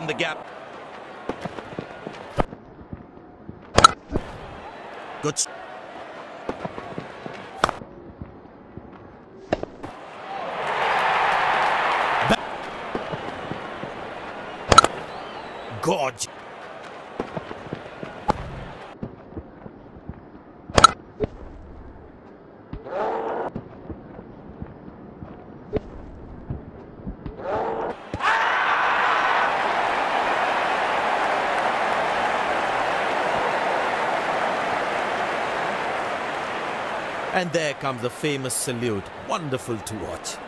the gap. Good. Gorge. And there comes the famous salute. Wonderful to watch.